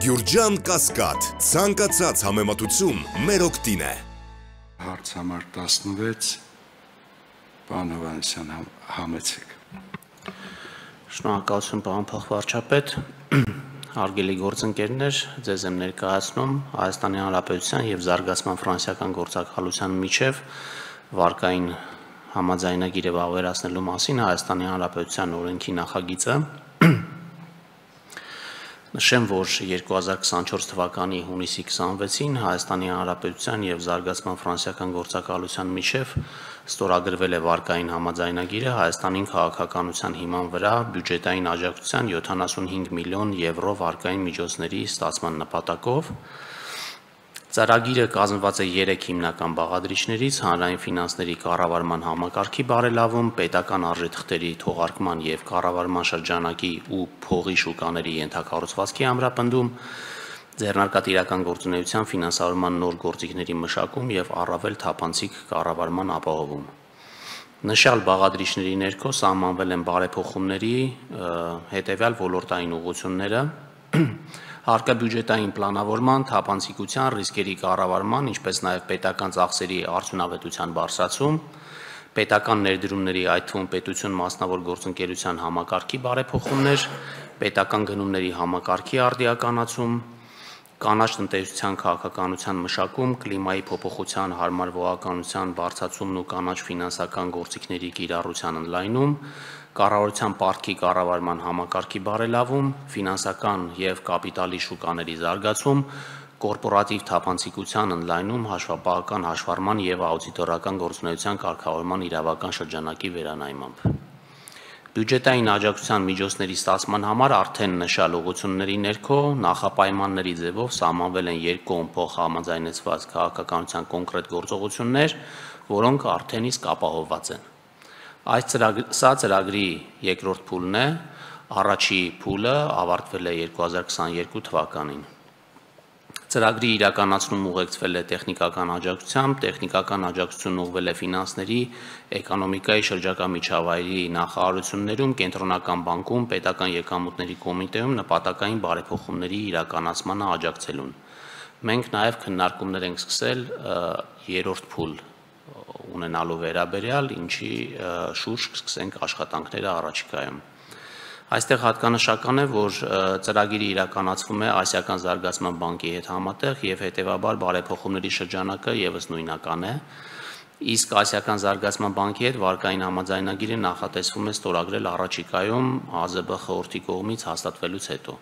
Գյուրջան Կասկադ, ցանկացած համեմատություն մեր օգտին է։ Հարց համար 16, պարոն Հովհաննիսյան, համեցեք։ Շնորհակալություն, պարոն փոխվարչապետ, հարգելի գործընկերներ, ձեզ եմ ներկայացնում Հայաստանի Հանրապետության և Զարգացման ֆրանսիական գործակալության միջև վարկային համաձայնագիրը վավերացնելու մասին Հայաստանի Հանրապետության օրենքի նախագիծը։ Նշեմ, որ 2024 թվականի հունիսի 26-ին Հայաստանի Հանրապետության և Զարգացման ֆրանսիական գործակալության միջև ստորագրվել է վարկային համաձայնագիրը Հայաստանին քաղաքականության հիման վրա բյուջետային աջակցության 75 միլիոն եվրո վարկային միջոցների ստացման նպատակով։ Ծրագիրը կազմված է 3 հիմնական բաղադրիչներից՝ հանրային ֆինանսների կառավարման համակարգի բարելավում, պետական արժեթղթերի թողարկման և կառավարման շրջանակի ու փողի շուկաների ենթակառուցվածքի ամրապնդում, ձեռնարկատիրական գործունեության ֆինանսավորման նոր գործիքների մշակում և առավել թափանցիկ կառավարման ապահովում։ Նշյալ բաղադրիչների ներքո սահմանվել են բարեփոխումների հետևյալ ոլորտային ուղղությունները՝ հարկաբյուջետային պլանավորման, թափանցիկության, ռիսկերի կառավարման, ինչպես նաև պետական ծախսերի արդյունավետության բարձրացում, պետական ներդրումների, այդ թվում պետություն մասնավոր գործընկերության համակարգի բարեփոխումներ, պետական գնումների համակարգի արդիականացում, կանաչ տնտեսության քաղաքականության մշակում, կլիմայի փոփոխության հարմարվողականության բարձրացումն ու կանաչ ֆինանսական գործիքների կիրառության ընդլայնում, կառավարության պարտքի կառավարման համակարգի բարելավում, ֆինանսական և կապիտալի շուկաների զարգացում, կորպորատիվ թափանցիկության ընդլայնում, հաշվապահական հաշվառման և աուդիտորական գործունեության կարգավորման իրավական շրջանակի վերանայմամբ։ Բյուջետային աջակցության միջոցների ստացման համար արդեն նշյալ ուղղությունների ներքո նախապայմանների ձևով սահմանվել են երկկողմ փոխհամաձայնեցված քաղաքականության կոնկրետ գործողություններ, որոնք արդեն իսկ ապահովված են։ Սա ծրագրի երկրորդ փուլն է, առաջի փուլը ավարտվել է 2022 թվականին։ Ծրագրի իրականացումը ուղեկցվել է տեխնիկական աջակցությամբ, տեխնիկական աջակցությունն ուղղվել է ֆինանսների, էկոնոմիկայի շրջակա միջավայրի նախարարություններում, Կենտրոնական բանկում, Պետական եկամուտների կոմիտեում նպատակային բարեփոխումների իրականացմանը աջակցելուն։ Մենք նաև քննարկումներ ենք սկսել երրորդ փուլ ունենալու վերաբերյալ, ինչի շուրջ կսկսենք աշխատանքները առաջիկայում։ Այստեղ հատկանշական է, որ ծրագիրը իրականացվում է Ասիական զարգացման բանկի հետ համատեղ և հետևաբար բարեփոխումների շրջանակը ևս նույնական է, իսկ Ասիական զարգացման բանկի հետ վարկային համաձայնագիրը նախատեսվում է ստորագրել առաջիկայում ԱԶԲ խորհրդի կողմից հաստատվելուց հետո։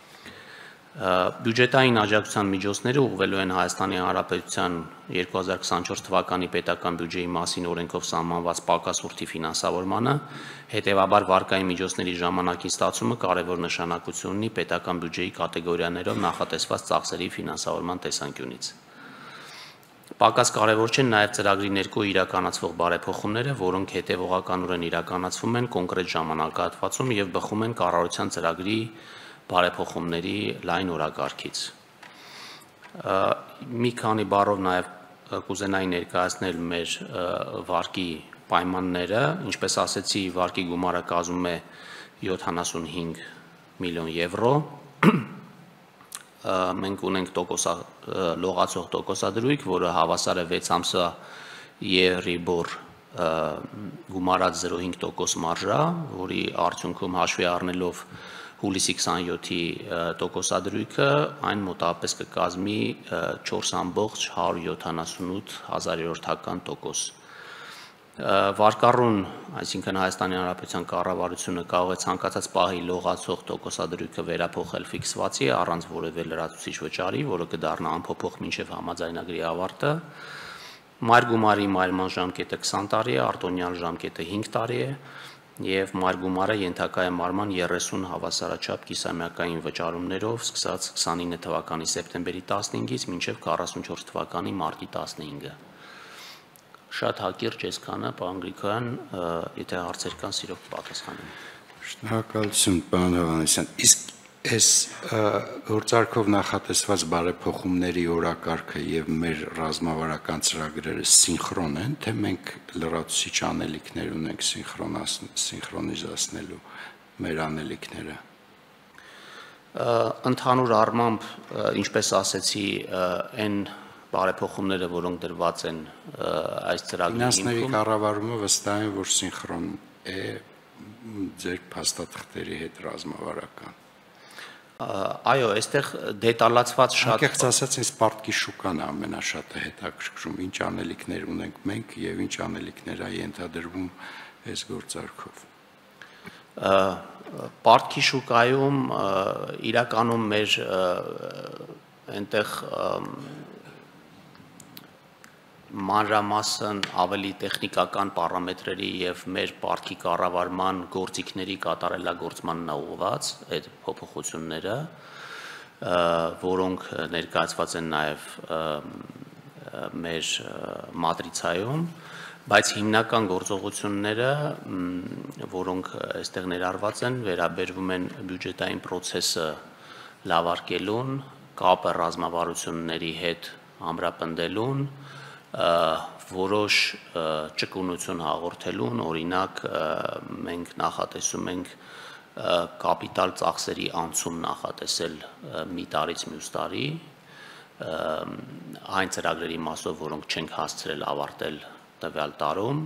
Բյուջետային աջակցության միջոցները ուղղվելու են Հայաստանի Հանրապետության 2024 թվականի պետական բյուջեի մասին օրենքով սահմանված պակասուրդի ֆինանսավորմանը, հետևաբար վարկային միջոցների ժամանակին ստացումը կարևոր նշանակություն ունի պետական բյուջեի կատեգորիաներով նախատեսված ծախսերի ֆինանսավորման տեսանկյունից։ Պակաս կարևոր չեն նաև ծրագրի ներքո իրականացվող բարեփոխումները, որոնք հետևողականորեն իրականացվում են կոնկրետ ժամանակահատվածում և բխում են կառավարության ծրագրի բարեփոխումների լայն օրակարգից։ Մի քանի բառով նաև կուզենայի ներկայացնել մեր վարկի պայմանները, ինչպես ասեցի, վարկի գումարը կազմում է 75 միլիոն եվրո, մենք ունենք լողացող տոկոսադրույք, որը հավասար է 6 ամսվա Euribor գումարած 0.5% մարժա, որի արդյունքում հաշվի առնելով հուլիսի 27-ի տոկոսադրույքը, այն մոտավորապես կկազմի 4,178%։ Վարկառուն, այսինքն Հայաստանի Հանրապետության կառավարությունը կարող է ցանկացած պահի լողացող տոկոսադրույքը վերափոխել ֆիքսվածի առանց որևէ լրացուցիչ վճարի, որը կդառնա անփոփոխ մինչև համաձայնագրի ավարտը։ Մայր գումարի մայրման ժամկետը 20 տարի է, արտոնյալ ժամկետը 5 տարի է, և մայր գումարը ենթակա է մարման 30 հավասարաչափ կիսամյակային վճարումներով սկսած 29 թվականի սեպտեմբերի 15-ից մինչև 44 թվականի մարտի 15-ը։ Շատ հակիրճ այսքանը, պարոն Գրիգորյան, եթե հարցեր կան, սիրով կպատասխանեմ։ Շնորհակալություն, պարոն Հովհաննիսյան։ Իսկ այս գործարքով նախատեսված բարեփոխումների օրակարգը և մեր ռազմավարական ծրագրերը սինխրոն են, թե մենք լրացուցիչ անելիքներ ունենք սինխրոնիզացնելու մեր անելիքները։ Ընդհանուր առմամբ, ինչպես ասեցի, այն բարեփոխումները, որոնք դրված են այս ծրագրի Ֆինանսների հիմքում, կառավարումը վստահ է, որ սինխրոն է ձեր փաստաթղթերի հետ ռազմավարական։ Այո, այստեղ դետալացված շատ Անկեղծ ասած, ինձ պարտքի շուկան է ամենաշատը հետաքրքրում, ինչ անելիքներ ունենք մենք եւ ինչ անելիքներ է ենթադրվում այս գործարքով։ Պարտքի շուկայում իրականում մեր այնտեղ մանրամասն ավելի տեխնիկական պարամետրերի եւ մեր պարտքի կառավարման գործիքների կատարելագործմանն ուղղված այդ փոփոխությունները, որոնք ներկայացված են նաեւ մեր մատրիցայում, բայց հիմնական գործողությունները, որոնք այստեղ ներառված են, վերաբերվում են բյուջետային process-ը լավարկելուն, կապը ռազմավարությունների հետ ամրապնդելուն, որոշ ճկունություն հաղորդելուն, օրինակ մենք նախատեսում ենք կապիտալ ծախսերի անցում նախատեսել մի տարից մյուս տարի, այն ծրագրերի մասով, որոնք չենք հասցրել ավարտել տվյալ տարում,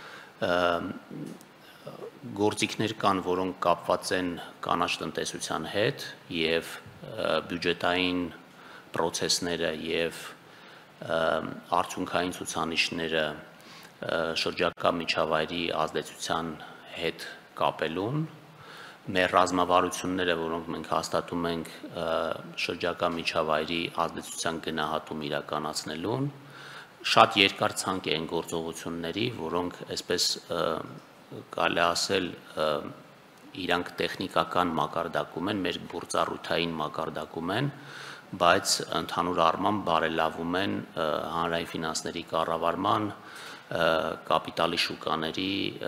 գործիքներ կան, որոնք կապված են կանաչ տնտեսության հետ եւ բյուջետային process-ները եւ արդյունքային ցուցանիշները շրջակա միջավայրի ազդեցության հետ կապելուն, մեր ռազմավարությունները, որոնք մենք հաստատում ենք շրջակա միջավայրի ազդեցության գնահատում իրականացնելուն, շատ երկար ցանկ են գործողությունների, որոնք այսպես կարելի ասել իրանք տեխնիկական մակարդակում են, մեր գործառույթային մակարդակում են, բայց ընդհանուր առմամբ բարելավում են հանրային ֆինանսների կառավարման, կապիտալի շուկաների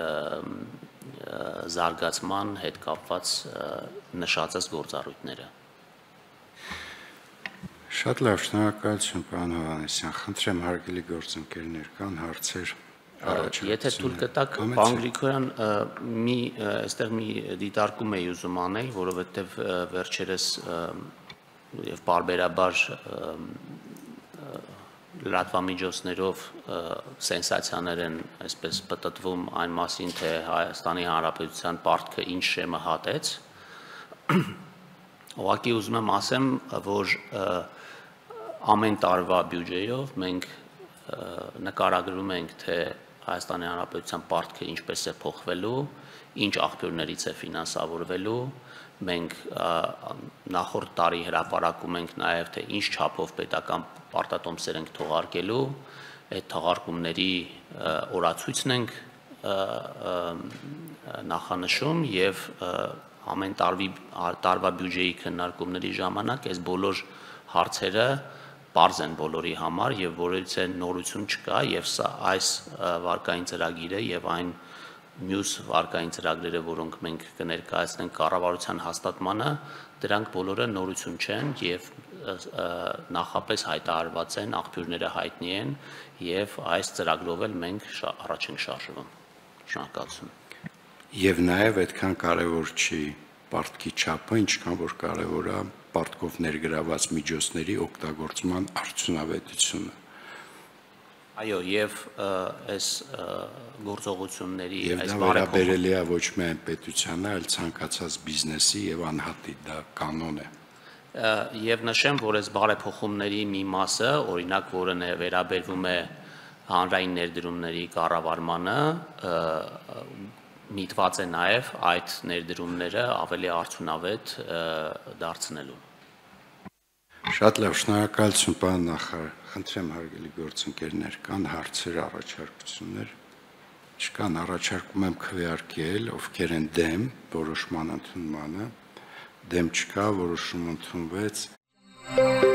զարգացման հետ կապված նշածած գործառույթները։ Շատ լավ, շնորհակալություն, պարոն Հովհաննիսյան, խնդրեմ հարգելի գործընկերներ, կան հարցեր, առաջարկություններ։ Եթե թույլ կտաք, պարոն Գրիգորյան, այստեղ մի դիտարկում էի ուզում անել, որովհետև վերջերս եւ բարբերաբար լրատվամիջոցներով սենսացիաներ են այսպես պտտվում այն մասին, թե Հայաստանի Հանրապետության պարտքը ինչ շեմը հատեց։ Ուղղակի ուզում եմ ասեմ, որ ամեն տարվա բյուջեով մենք նկարագրում ենք, թե Հայաստանի Հանրապետության պարտքը ինչպես է փոխվելու, ինչ աղբյուրներից է ֆինանսավորվելու, մենք նախորդ տարի հրապարակում ենք նաև, թե ինչ չափով պետական պարտատոմսեր ենք թողարկելու, այդ թողարկումների օրացույցն ենք նախանշում եւ ամեն տարվա բյուջեի քննարկումների ժամանակ այս բոլոր հարցերը պարզ են բոլորի համար եւ որից է նորություն չկա եւ սա այս վարկային ծրագիրը եւ այն մյուս վարկային ծրագրերը, որոնք մենք կներկայացնենք կառավարության հաստատմանը, դրանք բոլորը նորություն չեն եւ նախապես հայտարարված են, աղբյուրները հայտնի են եւ այս ծրագրով էլ մենք առաջ ենք շարժվում։ Շնորհակալություն։ Եվ նաև այդքան կարևոր չի պարտքի չափը, ինչքան որ կարևոր է պարտքով ներգրաված միջոցների օգտագործման արդյունավետությունը։ Այո, եւ այս գործողությունների այս բարեփոխումների է ոչ միայն պետությանը, այլ ցանկացած բիզնեսի եւ անհատի, դա կանոն է։ Եվ նշեմ, որ այս բարեփոխումների մի մասը, օրինակ, որը վերաբերվում է հանրային ներդրումների կառավարմանը, միտված է նաև այդ ներդրումները ավելի արդյունավետ դարձնելու։ Շատ լավ, շնորհակալություն, պարոն նախարար։ Խնդրեմ հարգելի գործընկերներ, կան հարցեր, առաջարկություններ։ Չկան, առաջարկում եմ քվեարկել, ովքեր են դեմ որոշման ընդունմանը, դեմ չկա, որոշում ընդունվեց։